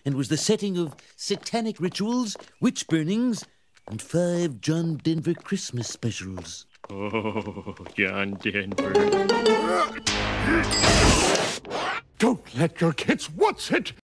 and was the setting of satanic rituals, witch burnings, and 5 John Denver Christmas specials. Oh, John Denver. Don't let your kids watch it!